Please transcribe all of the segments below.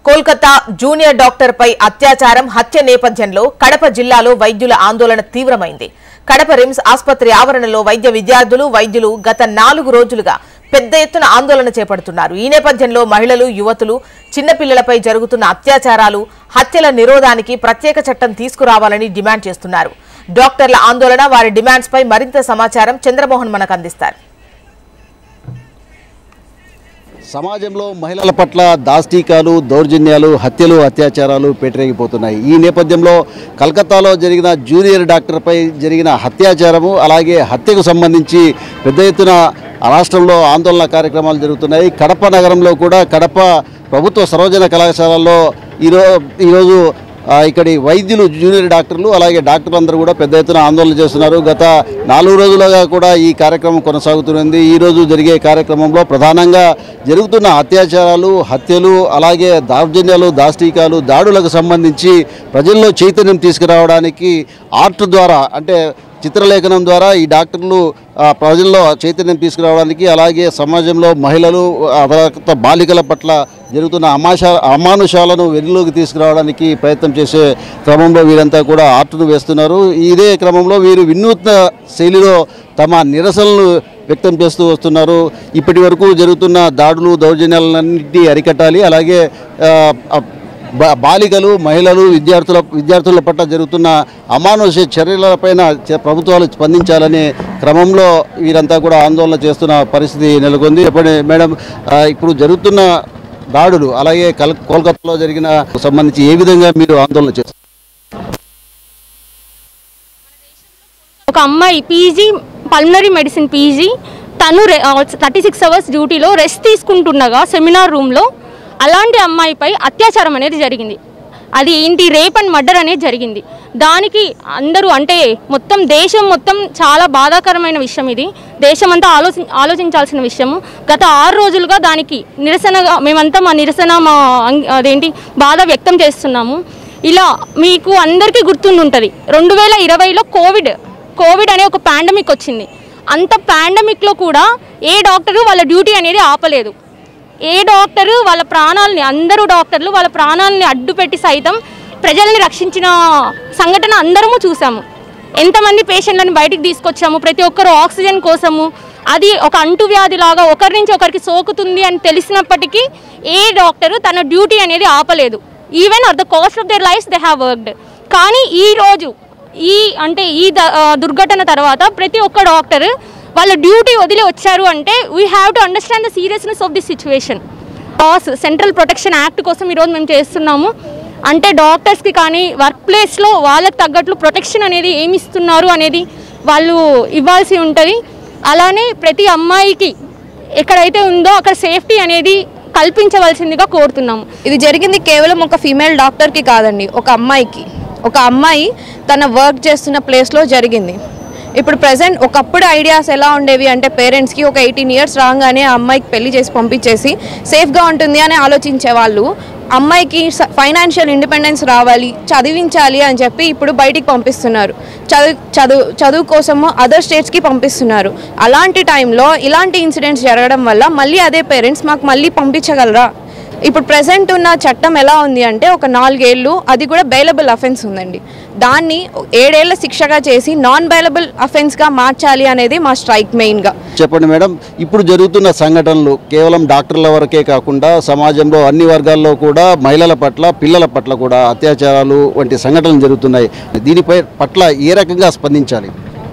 Kolkata junior doctor పై అత్యాచారం హత్య నేపథ్యంలో కడప జిల్లాలో వైద్యుల ఆందోళన తీవ్రమైంది. కడప రిమ్స్ ఆసుపత్రి ఆవరణలో వైద్యులు గత 4 రోజులుగా పెద్ద ఎత్తున ఆందోళన చేపడుతున్నారు. ఈ నేపథ్యంలో మహిళలు, యువతులు, చిన్నపిల్లలపై జరుగుతున్న అత్యాచారాలు, హత్యల నిరోధానికి ప్రత్యేక చట్టం తీసుకురావాలని డిమాండ్ చేస్తున్నారు. డాక్టర్ల ఆందోళన, వారి డిమాండ్స్ పై మరింత సమాచారం చంద్రమోహన్ మనకు అందిస్తారు. సమాజంలో మహిళల పట్ల దాష్టీకాలు, దౌర్జన్యాలు, హత్యలు, అత్యాచారాలు పేటరేగిపోతున్నాయి. ఈ నేపథ్యంలో కలకత్తాలో జరిగిన జూనియర్ డాక్టర్పై జరిగిన అత్యాచారము, అలాగే హత్యకు సంబంధించి పెద్ద ఎత్తున రాష్ట్రంలో ఆందోళన కార్యక్రమాలు జరుగుతున్నాయి. కడప నగరంలో కూడా కడప ప్రభుత్వ సర్వజన కళాశాలలో ఈరోజు ఇక్కడి వైద్యులు, జూనియర్ డాక్టర్లు, అలాగే డాక్టర్లు అందరూ కూడా పెద్ద ఎత్తున ఆందోళన చేస్తున్నారు. గత 4 రోజులుగా కూడా ఈ కార్యక్రమం కొనసాగుతుంది. ఈరోజు జరిగే కార్యక్రమంలో ప్రధానంగా జరుగుతున్న అత్యాచారాలు, హత్యలు, అలాగే దౌర్జన్యాలు, దాష్టీకాలు, దాడులకు సంబంధించి ప్రజల్లో చైతన్యం తీసుకురావడానికి ఆర్ట్ ద్వారా, అంటే చిత్రలేఖనం ద్వారా ఈ డాక్టర్లు ప్రజల్లో చైతన్యం తీసుకురావడానికి, అలాగే సమాజంలో మహిళలు, బాలికల పట్ల జరుగుతున్న అమానుషాలను వెలుగులోకి తీసుకురావడానికి ప్రయత్నం చేసే క్రమంలో వీరంతా కూడా ఆర్టును వేస్తున్నారు. ఇదే క్రమంలో వీరు వినూత్న శైలిలో తమ నిరసనలు వ్యక్తం చేస్తూ వస్తున్నారు. ఇప్పటి వరకు జరుగుతున్న దాడులు, దౌర్జన్యాలన్నింటినీ అరికట్టాలి, అలాగే బాలికలు, మహిళలు, విద్యార్థుల పట్ల జరుగుతున్న అమానుష చర్యలపైన ప్రభుత్వాలు స్పందించాలనే క్రమంలో వీరంతా కూడా ఆందోళన చేస్తున్న పరిస్థితి నెలకొంది. మేడం, ఇప్పుడు జరుగుతున్న దాడులు, అలాగే కోల్కతాలో జరిగిన సంబంధించి ఏ విధంగా మీరు ఆందోళన చేస్తారు? ఒక అమ్మాయి పీజీ, పల్మనరీ మెడిసిన్ పీజీ, తను 36 అవర్స్ డ్యూటీలో రెస్ట్ తీసుకుంటుండగా సెమినార్ రూమ్లో అలాంటి అమ్మాయిపై అత్యాచారం అనేది జరిగింది. అది ఏంటి, రేప్ అండ్ మర్డర్ అనేది జరిగింది. దానికి అందరూ, అంటే దేశం మొత్తం చాలా బాధాకరమైన విషయం. ఇది దేశమంతా ఆలోచించాల్సిన విషయము. గత 6 రోజులుగా దానికి నిరసనగా మేమంతా అదేంటి బాధ వ్యక్తం చేస్తున్నాము. ఇలా మీకు అందరికీ గుర్తుంటుంది, 2020లో కోవిడ్ అనే ఒక పాండమిక్ వచ్చింది. అంత పాండమిక్లో కూడా ఏ డాక్టరు వాళ్ళ డ్యూటీ అనేది ఆపలేదు. ఏ డాక్టరు వాళ్ళ ప్రాణాలని, అందరూ డాక్టర్లు వాళ్ళ ప్రాణాలని అడ్డుపెట్టి సైతం ప్రజల్ని రక్షించిన సంఘటన అందరము చూసాము. ఎంతమంది పేషెంట్లను బయటికి తీసుకొచ్చాము, ప్రతి ఒక్కరు ఆక్సిజన్ కోసము. అది ఒక అంటువ్యాధి లాగా ఒకరి నుంచి ఒకరికి సోకుతుంది అని తెలిసినప్పటికీ ఏ డాక్టరు తన డ్యూటీ అనేది ఆపలేదు. Even at the cost of their lives they have worked. కానీ ఈరోజు ఈ దుర్ఘటన తర్వాత ప్రతి ఒక్క డాక్టర్ వాళ్ళ డ్యూటీ వదిలి వచ్చారు అంటే we have to understand the seriousness of the situation. Central protection act కోసం ఈరోజు మేము చేస్తున్నాము. అంటే డాక్టర్స్కి కానీ వర్క్ ప్లేస్లో వాళ్ళకి తగ్గట్లు ప్రొటెక్షన్ అనేది ఏమి ఇస్తున్నారు అనేది వాళ్ళు ఇవ్వాల్సి ఉంటుంది. అలానే ప్రతి అమ్మాయికి ఎక్కడైతే ఉందో అక్కడ సేఫ్టీ అనేది కల్పించవలసిందిగా కోరుతున్నాము. ఇది జరిగింది కేవలం ఒక ఫీమేల్ డాక్టర్కి కాదండి, ఒక అమ్మాయి తన వర్క్ చేస్తున్న ప్లేస్లో జరిగింది. ఇప్పుడు ప్రజెంట్, ఒకప్పుడు ఐడియాస్ ఎలా ఉండేవి అంటే పేరెంట్స్కి ఒక 18 ఇయర్స్ రాగానే ఆ అమ్మాయికి పెళ్లి చేసి పంపించేసి సేఫ్గా ఉంటుంది అని ఆలోచించే వాళ్ళు, అమ్మాయికి ఫైనాన్షియల్ ఇండిపెండెన్స్ రావాలి, చదివించాలి అని చెప్పి ఇప్పుడు బయటికి పంపిస్తున్నారు. చదువు కోసము అదర్ స్టేట్స్కి పంపిస్తున్నారు. అలాంటి టైంలో ఇలాంటి ఇన్సిడెంట్స్ జరగడం వల్ల మళ్ళీ అదే పేరెంట్స్ మాకు మళ్ళీ పంపించగలరా? ఇప్పుడు ప్రజెంట్ ఉన్న చట్టం ఎలా ఉంది అంటే ఒక 4 ఏళ్ళు, అది కూడా బెయిలబుల్ అఫెన్స్ ఉందండి. దాన్ని 7 ఏళ్ల శిక్షగా చేసి నాన్ బెయిలబుల్ అఫెన్స్గా మార్చాలి అనేది మా స్ట్రైక్ మెయిన్గా. చెప్పండి మేడం, ఇప్పుడు జరుగుతున్న సంఘటనలు కేవలం డాక్టర్ల వరకే కాకుండా సమాజంలో అన్ని వర్గాల్లో కూడా మహిళల పట్ల, పిల్లల పట్ల కూడా అత్యాచారాలు వంటి సంఘటనలు జరుగుతున్నాయి. దీనిపై పట్ల ఏ రకంగా స్పందించాలి?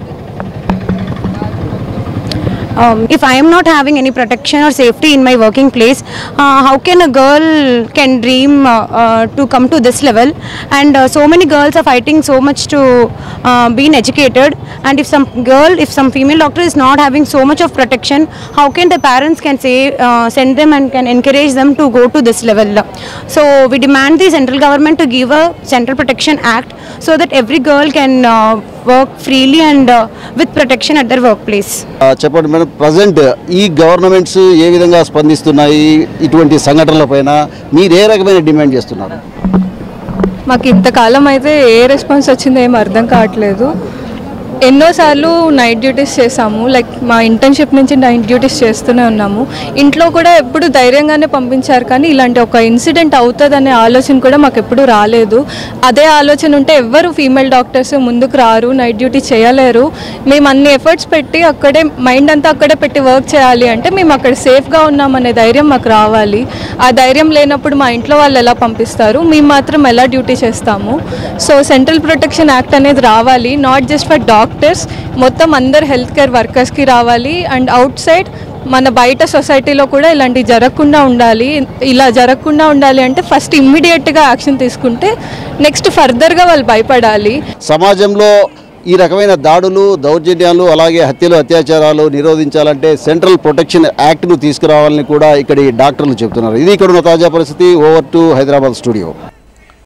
If I am not having any protection or safety in my working place, how can a girl can dream to come to this level? And so many girls are fighting so much to be educated. And if some female doctor is not having so much of protection, how can the parents can say send them and can encourage them to go to this level? So we demand the central government to give a Central Protection Act so that every girl can work freely and with protection at their workplace. చెప్పండి madam, present ఈ governments ఏ విధంగా స్పందిస్తున్నాయి ఇటువంటి సంఘటనలపైన? మీరు ఏ రకమైన demand చేస్తున్నారు? మాకు ఇంతకాలం అయితే ఏ రెస్పాన్స్ వచ్చిందో ఏం అర్థం కావట్లేదు. ఎన్నోసార్లు నైట్ డ్యూటీస్ చేసాము, లైక్ మా ఇంటర్న్షిప్ నుంచి నైట్ డ్యూటీస్ చేస్తూనే ఉన్నాము. ఇంట్లో కూడా ఎప్పుడు ధైర్యంగానే పంపించారు, కానీ ఇలాంటి ఒక ఇన్సిడెంట్ అవుతుందనే ఆలోచన కూడా మాకు ఎప్పుడు రాలేదు. అదే ఆలోచన ఉంటే ఎవ్వరు ఫీమేల్ డాక్టర్స్ ముందుకు రారు, నైట్ డ్యూటీ చేయలేరు. మేము అన్ని ఎఫర్ట్స్ పెట్టి అక్కడే మైండ్ అంతా అక్కడే పెట్టి వర్క్ చేయాలి అంటే మేము అక్కడ సేఫ్గా ఉన్నామనే ధైర్యం మాకు రావాలి. ఆ ధైర్యం లేనప్పుడు మా ఇంట్లో వాళ్ళు ఎలా పంపిస్తారు, మేము మాత్రం ఎలా డ్యూటీ చేస్తాము. సో సెంట్రల్ ప్రొటెక్షన్ యాక్ట్ అనేది రావాలి, నాట్ జస్ట్ ఫర్ డాక్టర్స్, మొత్తం అందరు హెల్త్ కేర్ వర్కర్స్కి రావాలి. అండ్ అవుట్ సైడ్ మన బయట సొసైటీలో కూడా ఇలాంటివి జరగకుండా ఉండాలి. ఇలా జరగకుండా ఉండాలి అంటే ఫస్ట్ ఇమ్మీడియట్గా యాక్షన్ తీసుకుంటే నెక్స్ట్ ఫర్దర్గా వాళ్ళు భయపడాలి. సమాజంలో ఈ రకమైన దాడులు, దౌర్జన్యాలు, అలాగే హత్యలు, అత్యాచారాలు నిరోధించాలంటే సెంట్రల్ ప్రొటెక్షన్ యాక్ట్ను తీసుకురావాలని కూడా ఇక్కడి డాక్టర్లు చెబుతున్నారు. ఇది ఇక్కడ ఉన్న తాజా పరిస్థితి. Over to Hyderabad studio.